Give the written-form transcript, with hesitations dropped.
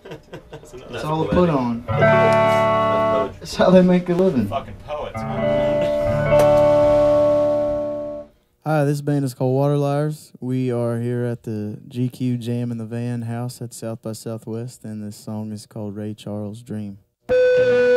That's all they put on. That's That's how they make a living. fucking poets, man. Hi, this band is called Water Liars. We are here at the GQ Jam in the Van house at South by Southwest, and this song is called Ray Charles' Dream.